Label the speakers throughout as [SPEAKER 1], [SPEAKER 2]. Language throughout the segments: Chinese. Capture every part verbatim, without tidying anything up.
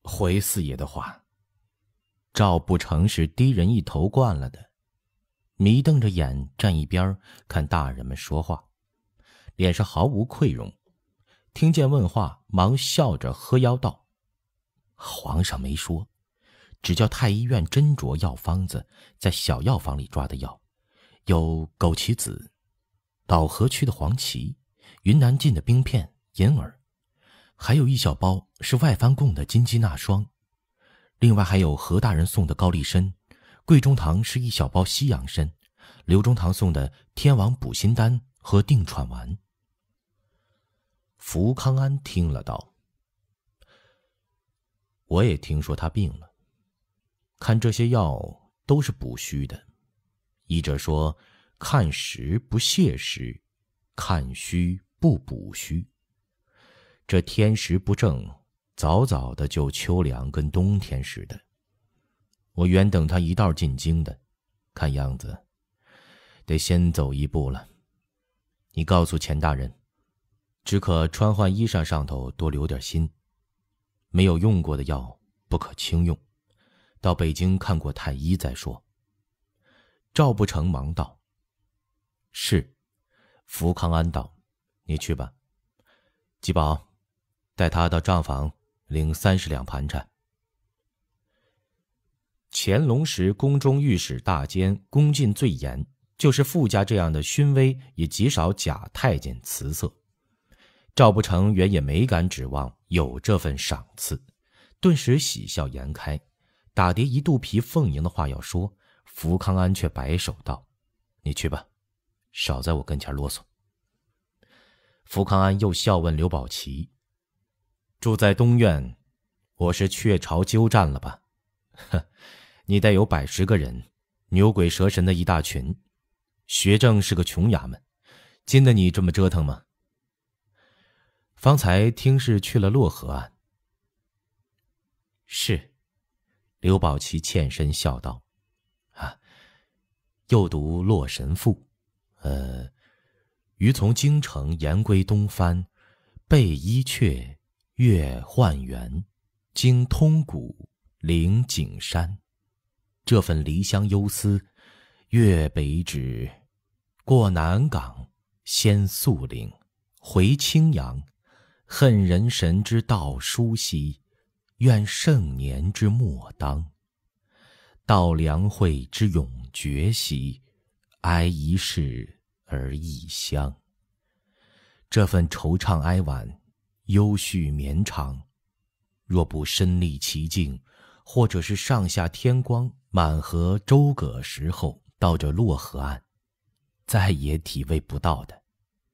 [SPEAKER 1] 回四爷的话，赵不成是低人一头惯了的，迷瞪着眼站一边看大人们说话，脸上毫无愧容。听见问话，忙笑着呵腰道：皇上没说，只叫太医院斟酌药方子，在小药房里抓的药，有枸杞子、岛河区的黄芪、云南进的冰片、银耳，还有一小包是外藩供的金鸡纳霜，另外还有何大人送的高丽参，贵中堂是一小包西洋参，刘中堂送的天王补心丹和定喘丸。福康安听了道：我也听说他病了，看这些药都是补虚的，医者说看实不泻实，看虚不补虚。这天时不正，早早的就秋凉跟冬天似的。我原等他一道进京的，看样子得先走一步了。你告诉钱大人，只可穿换衣裳上头多留点心，没有用过的药不可轻用，到北京看过太医再说。赵不成忙道：是。福康安道：你去吧。吉宝，带他到账房领三十两盘缠。乾隆时宫中御史大监宫禁最严，就是傅家这样的勋威也极少假太监辞色。赵不成原也没敢指望有这份赏赐，顿时喜笑颜开，打叠一肚皮奉迎的话要说，福康安却摆手道：你去吧，少在我跟前啰嗦。福康安又笑问刘宝琦：住在东院，我是雀巢鸠占了吧？呵，你带有百十个人，牛鬼蛇神的一大群，学政是个穷衙门，经得你这么折腾吗？方才听是去了洛河岸。是。刘宝琦欠身笑道：啊，又读洛神赋，呃，余从京城沿归东藩，背伊阙，越幻园，经通古，临景山。这份离乡忧思，越北指，过南港，先肃陵，回青阳，恨人神之道殊兮，愿盛年之末当。到良会之永绝兮，哀一世而异乡。这份惆怅哀婉，忧绪绵长，若不身历其境，或者是上下天光，满河周葛时候到这洛河岸，再也体味不到的。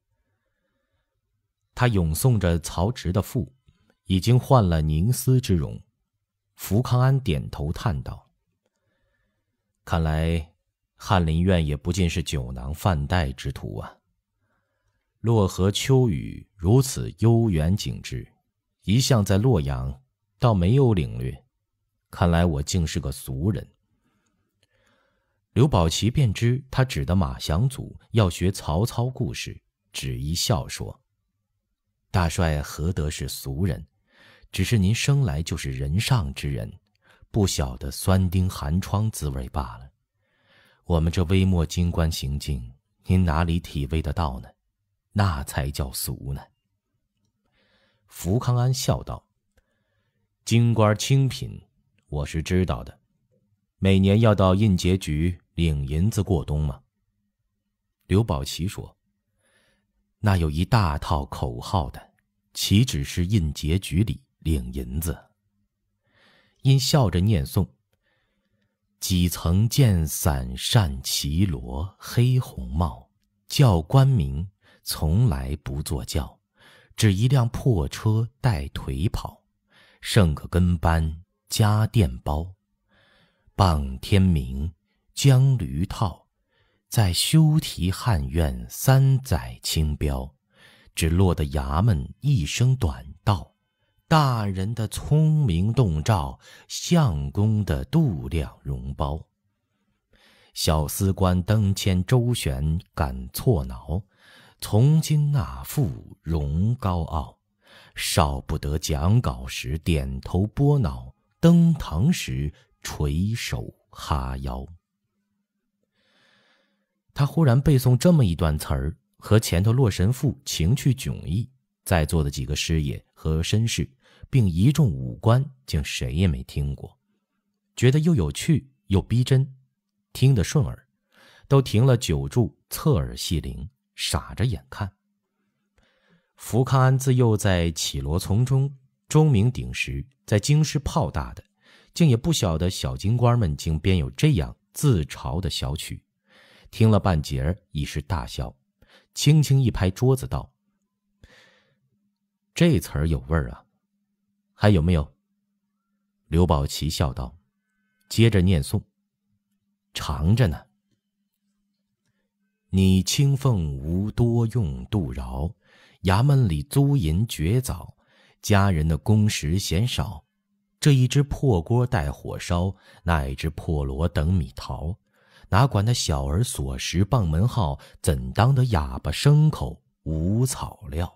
[SPEAKER 1] 他咏诵着曹植的赋，已经换了凝思之容。福康安点头叹道：看来翰林院也不尽是酒囊饭袋之徒啊。洛河秋雨如此悠远景致，一向在洛阳倒没有领略，看来我竟是个俗人。刘宝琦便知他指的马祥祖要学曹操故事，只一笑说：大帅何得是俗人，只是您生来就是人上之人，不晓得酸丁寒窗滋味罢了。我们这微末京官行径，您哪里体味得到呢？那才叫俗呢。福康安笑道：京官清贫，我是知道的，每年要到印节局领银子过冬吗？刘宝琦说：那有一大套口号的，岂只是印节局里领银子？因笑着念诵：几曾见伞扇骑罗黑红帽，教官名从来不坐轿，只一辆破车带腿跑，剩个跟班加电包，傍天明将驴套，在修提汉院三载清标，只落得衙门一声短道，大人的聪明洞照，相公的度量容包。小司官登迁周旋赶错挠，从今纳赋荣高傲， 少不得讲稿时点头拨脑，登堂时垂手哈腰。他忽然背诵这么一段词儿，和前头洛神赋情趣迥异，在座的几个师爷和绅士并一众武官竟谁也没听过，觉得又有趣又逼真，听得顺耳，都停了久住，侧耳细聆，傻着眼看。福康安自幼在绮罗丛中钟鸣鼎食，在京师泡大的，竟也不晓得小京官们竟编有这样自嘲的小曲，听了半截儿已是大笑，轻轻一拍桌子道：“这词儿有味儿啊，还有没有？”刘宝琦笑道，接着念诵：“长着呢。你清凤无多用度饶，衙门里租银绝早，家人的工时嫌少，这一只破锅待火烧，那一只破锣等米淘，哪管他小儿锁时傍门号，怎当得哑巴牲口无草料。”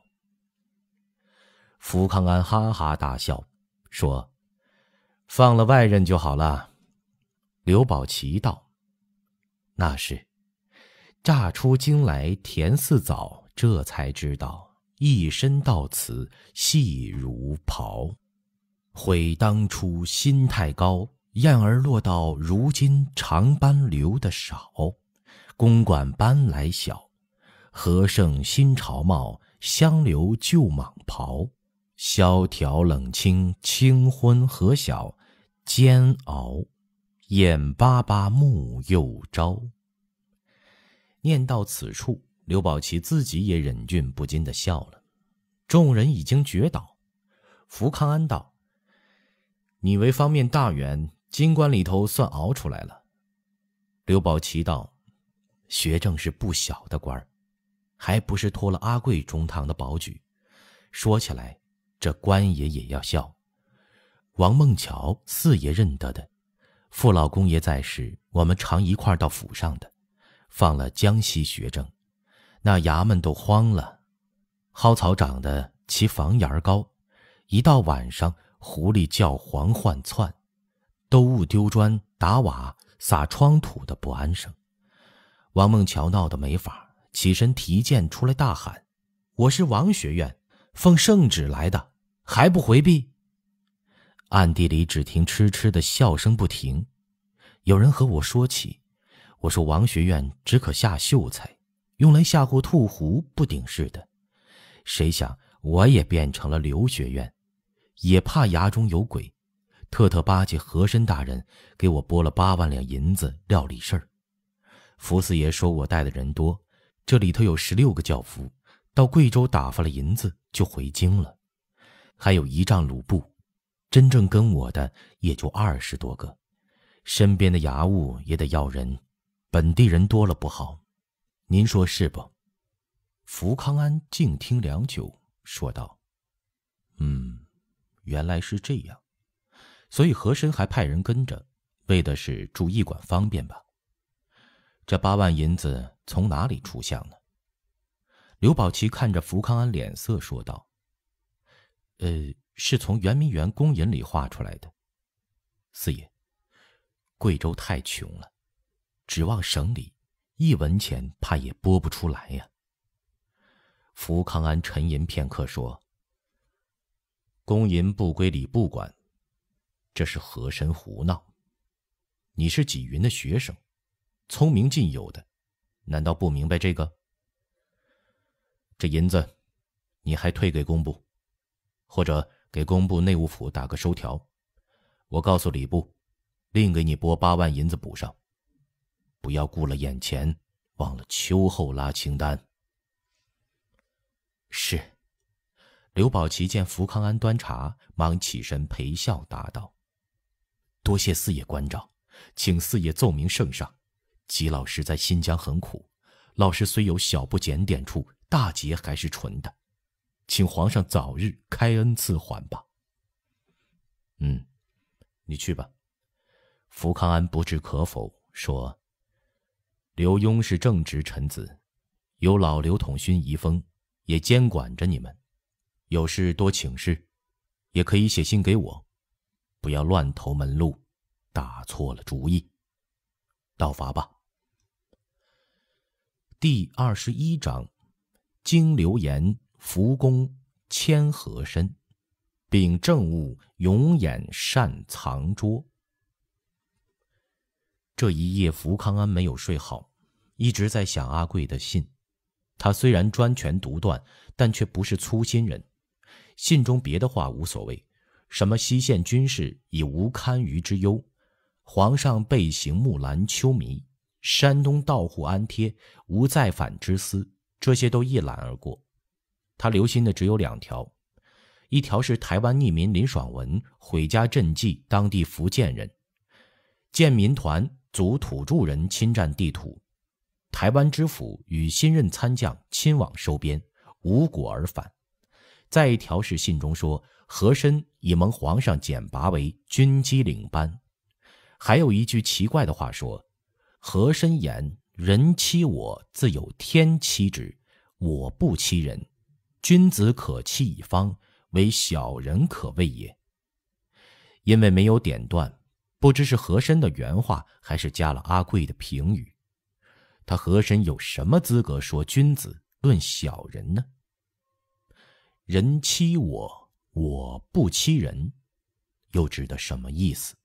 [SPEAKER 1] 福康安哈哈大笑，说：“放了外人就好了。”刘宝琦道：“那是，乍出京来甜似枣，这才知道一身到此细如袍。悔当初心太高，燕儿落到如今长班留得少，公馆搬来小，何胜新朝帽，相留旧蟒袍。萧条冷清清昏何晓，煎熬眼巴巴目又朝。”念到此处，刘宝琦自己也忍俊不禁地笑了。众人已经觉倒。福康安道：“你为方面大员，京官里头算熬出来了。”刘宝琦道：“学政是不小的官儿，还不是托了阿贵中堂的保举。说起来，这官爷也要笑。王孟桥四爷认得的，父老公爷在时，我们常一块儿到府上的。放了江西学政，那衙门都慌了，蒿草长得其房檐高，一到晚上，狐狸叫惶唤窜，都误丢砖打瓦撒窗土的不安生。王孟桥闹得没法，起身提剑出来大喊：“我是王学院奉圣旨来的，还不回避？”暗地里只听痴痴的笑声不停。有人和我说起，我说王学院只可下秀才，用来吓唬兔狐不顶事的。谁想我也变成了刘学院，也怕衙中有鬼，特特巴结和珅大人给我拨了八万两银子料理事儿。福四爷说我带的人多，这里头有十六个轿夫，到贵州打发了银子就回京了，还有一丈鲁布，真正跟我的也就二十多个，身边的衙务也得要人，本地人多了不好，您说是不？”福康安静听良久，说道：“嗯，原来是这样，所以和珅还派人跟着，为的是注驿馆方便吧？这八万银子从哪里出项呢？”刘宝琦看着福康安脸色说道：“呃，是从圆明园公银里划出来的。四爷，贵州太穷了，指望省里一文钱怕也拨不出来呀。”福康安沉吟片刻说：“公银不归礼部管，这是和珅胡闹。你是济云的学生，聪明尽有的，难道不明白这个？这银子你还退给工部，或者给工部内务府打个收条，我告诉礼部，另给你拨八万银子补上，不要顾了眼前，忘了秋后拉清单。”是。刘宝琦见福康安端茶，忙起身陪笑答道：“多谢四爷关照，请四爷奏明圣上，吉老师在新疆很苦，老师虽有小不检点处，大节还是纯的，请皇上早日开恩赐还吧。”“嗯，你去吧。”福康安不置可否，说：“刘墉是正直臣子，有老刘统勋遗风，也监管着你们。 有事多请示，也可以写信给我，不要乱投门路，打错了主意。道罚吧。第二十一章，经流言福公谦和身，秉政务永掩善藏拙。这一夜福康安没有睡好，一直在想阿贵的信。他虽然专权独断，但却不是粗心人。信中别的话无所谓，什么西线军事已无堪虞之忧，皇上备行木兰秋弥，山东到户安贴，无再反之思，这些都一览而过。他留心的只有两条，一条是台湾匿民林爽文毁家赈济当地福建人，建民团阻土著人侵占地土，台湾知府与新任参将亲往收编，无果而返。再一条是信中说和珅已蒙皇上简拔为军机领班。还有一句奇怪的话说，和珅言人欺我自有天欺之，我不欺人，君子可欺一方，唯小人可畏也。因为没有点断，不知是和珅的原话还是加了阿贵的评语。他和珅有什么资格说君子论小人呢？人欺我，我不欺人，又指的什么意思？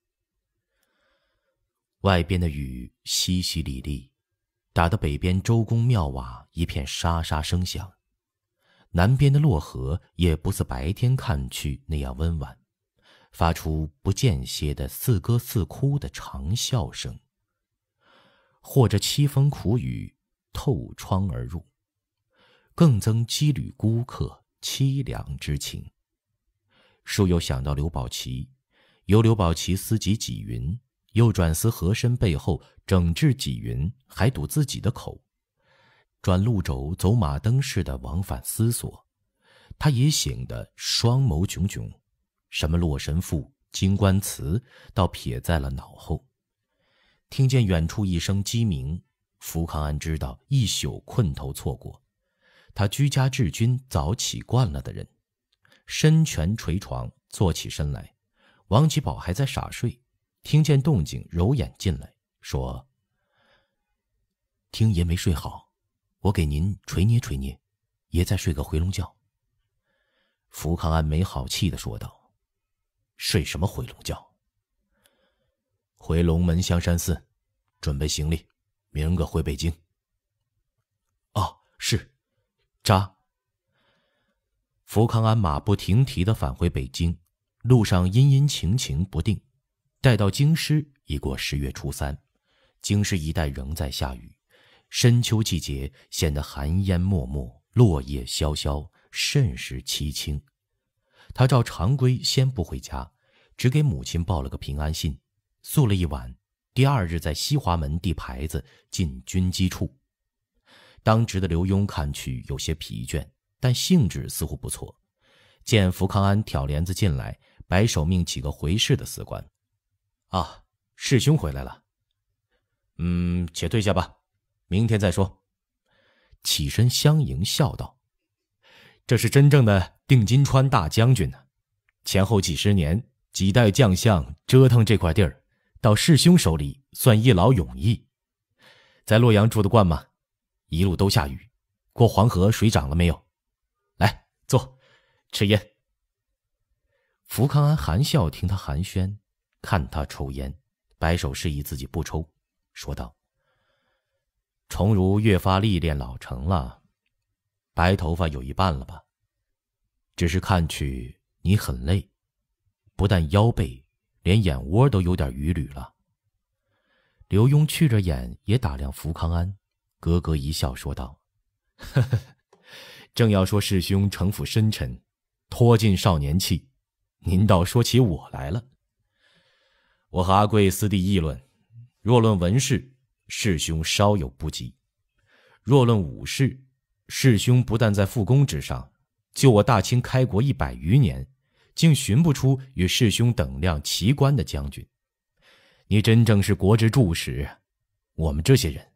[SPEAKER 1] 外边的雨淅淅沥沥，打得北边周公庙瓦一片沙沙声响。南边的洛河也不似白天看去那样温婉，发出不间歇的似歌似哭的长啸声。或者凄风苦雨透窗而入，更增羁旅孤客凄凉之情。树又想到刘宝琦，由刘宝琦思及纪云，又转思和珅背后整治纪云，还堵自己的口，转路轴走马灯似的往返思索。他也醒得双眸炯炯，什么洛神赋、金冠词倒撇在了脑后。听见远处一声鸡鸣，福康安知道一宿困头错过。他居家治军早起惯了的人，身蜷垂床，坐起身来。王吉宝还在傻睡，听见动静揉眼进来，说：听爷没睡好，我给您捶捏捶捏，爷再睡个回笼觉。福康安没好气地说道：睡什么回笼觉？回龙门香山寺，准备行李，明个回北京。哦，是。扎。福康安马不停蹄地返回北京，路上阴阴晴晴不定。待到京师，已过十月初三，京师一带仍在下雨，深秋季节显得寒烟漠漠，落叶萧萧，甚是凄清。他照常规先不回家，只给母亲报了个平安信，宿了一晚，第二日在西华门递牌子进军机处。当值的刘墉看去有些疲倦，但兴致似乎不错。见福康安挑帘子进来，摆手命几个回事的司官：啊，师兄回来了。嗯，且退下吧，明天再说。起身相迎，笑道：这是真正的定金川大将军呢、啊。前后几十年，几代将相折腾这块地儿，到师兄手里算一劳永逸。在洛阳住得惯吗？一路都下雨，过黄河水涨了没有？来，坐，吃烟。福康安含笑听他寒暄，看他抽烟，摆手示意自己不抽，说道：重如越发历练老成了，白头发有一半了吧？只是看去你很累，不但腰背，连眼窝都有点余缕了。刘墉觑着眼也打量福康安，咯咯一笑说道：呵呵，正要说师兄城府深沉，脱尽少年气，您倒说起我来了。我和阿贵私地议论，若论文事，师兄稍有不及；若论武事，师兄不但在副功之上，就我大清开国一百余年，竟寻不出与师兄等量齐观的将军。你真正是国之柱石，我们这些人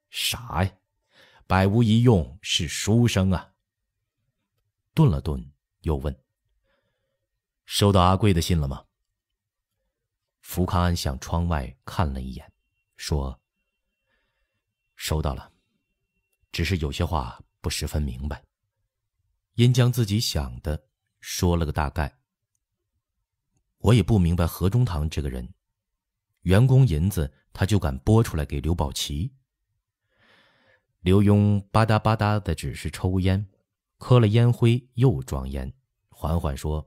[SPEAKER 1] 傻呀，百无一用是书生啊。顿了顿， 又问：收到阿贵的信了吗？福康安向窗外看了一眼，说：收到了，只是有些话不十分明白，因将自己想的说了个大概。我也不明白何中堂这个人，员工银子他就敢拨出来给刘宝奇。刘墉吧嗒吧嗒的只是抽烟，磕了烟灰又装烟，缓缓说：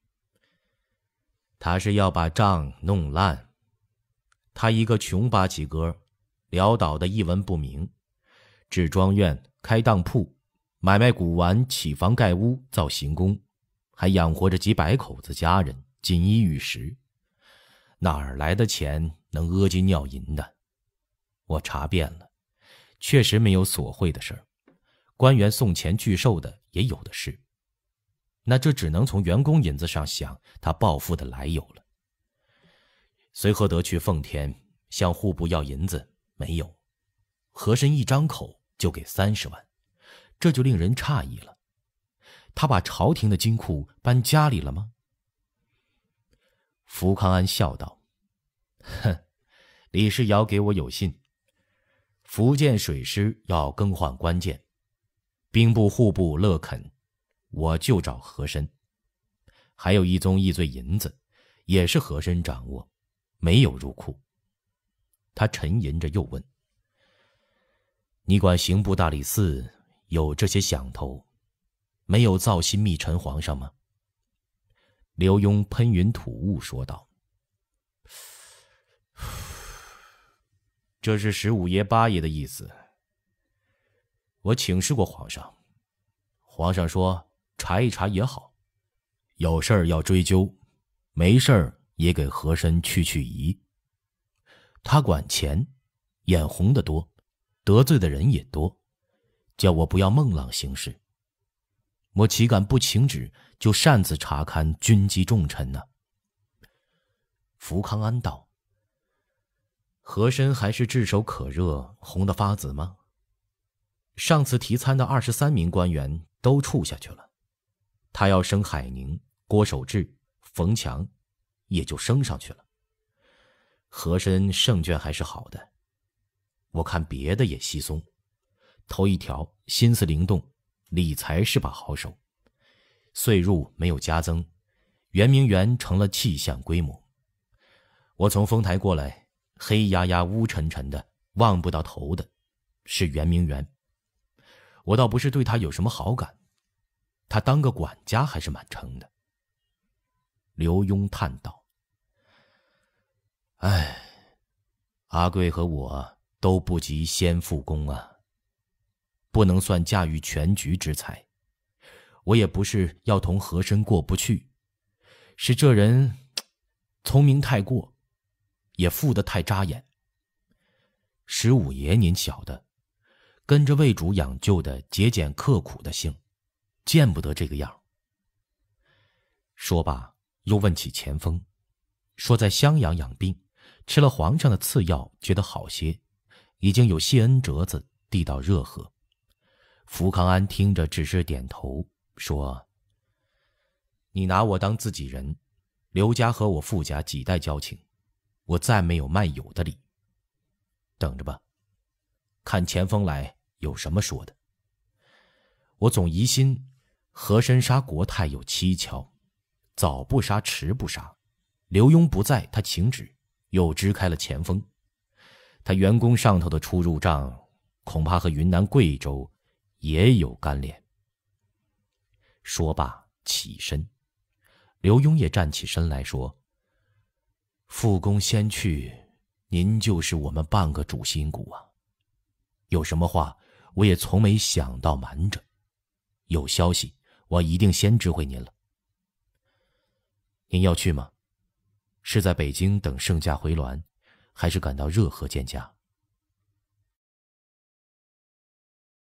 [SPEAKER 1] 他是要把账弄烂。他一个穷八起哥，潦倒的一文不名，置庄院，开当铺，买卖古玩，起房盖屋，造行宫，还养活着几百口子家人，锦衣玉食，哪儿来的钱能阿金尿银的？我查遍了，确实没有索贿的事儿，官员送钱拒受的也有的是。那这只能从员工银子上想他暴富的来由了。随和德去奉天向户部要银子，没有，和珅一张口就给三十万，这就令人诧异了。他把朝廷的金库搬家里了吗？福康安笑道：哼，李世尧给我有信，福建水师要更换关键，兵部户部乐肯，我就找和珅。还有一宗议罪银子，也是和珅掌握，没有入库。他沉吟着又问：你管刑部大理寺有这些响头，没有造心密陈皇上吗？刘墉喷云吐雾说道：这是十五爷八爷的意思。我请示过皇上，皇上说查一查也好，有事儿要追究，没事儿也给和珅去去疑。他管钱，眼红的多，得罪的人也多，叫我不要孟浪行事。我岂敢不请旨就擅自查勘军机重臣呢？福康安道：和珅还是炙手可热，红得发紫吗？上次提参的二十三名官员都处下去了，他要升海宁、郭守志、冯强，也就升上去了。和珅胜券还是好的，我看别的也稀松。头一条，心思灵动，理财是把好手，岁入没有加增，圆明园成了气象规模。我从丰台过来，黑压压乌沉沉的，望不到头的，是圆明园。我倒不是对他有什么好感，他当个管家还是蛮成的。刘墉叹道：唉，阿贵和我都不及先父公啊，不能算驾驭全局之才。我也不是要同和珅过不去，是这人聪明太过，也富得太扎眼。十五爷您晓得，跟着魏主养就的节俭刻苦的性，见不得这个样。说罢又问起钱锋，说在襄阳养病，吃了皇上的赐药，觉得好些，已经有谢恩折子递到热河。福康安听着只是点头，说：你拿我当自己人，刘家和我傅家几代交情，我再没有卖友的理。等着吧，看钱锋来有什么说的。我总疑心和珅杀国太有蹊跷，早不杀迟不杀，刘墉不在，他请旨又支开了钱锋，他员工上头的出入账恐怕和云南贵州也有干连。说罢起身，刘墉也站起身来说：父公先去，您就是我们半个主心骨啊，有什么话我也从没想到瞒着，有消息我一定先知会您了。您要去吗？是在北京等圣驾回銮，还是赶到热河见驾？